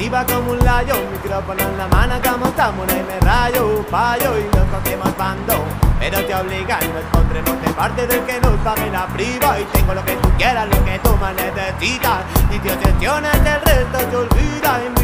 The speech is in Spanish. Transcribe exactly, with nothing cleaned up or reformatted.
arriba como un layo, micrófono en la mano como estamos y me rayo, payo y nos cogemos bando. Pero te obligan, nos pondremos de parte del que nos pague la priva. Y tengo lo que tú quieras, lo que tú más necesitas, y te obsesionas del resto te olvidas.